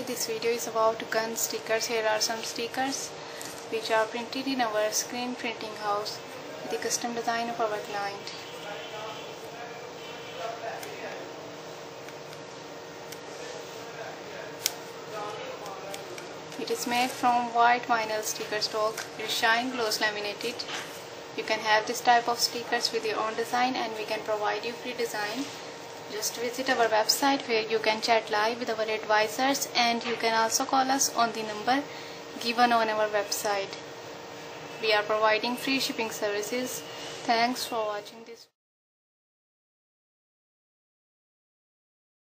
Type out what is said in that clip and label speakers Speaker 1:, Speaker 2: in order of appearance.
Speaker 1: this video is about gun stickers. Here are some stickers which are printed in our screen printing house with the custom design of our client. It is made from white vinyl sticker stock. It is shine gloss laminated. You can have this type of stickers with your own design and we can provide you free design. Just visit our website where you can chat live with our advisors, and you can also call us on the number given on our website. We are providing free shipping services. Thanks for watching this.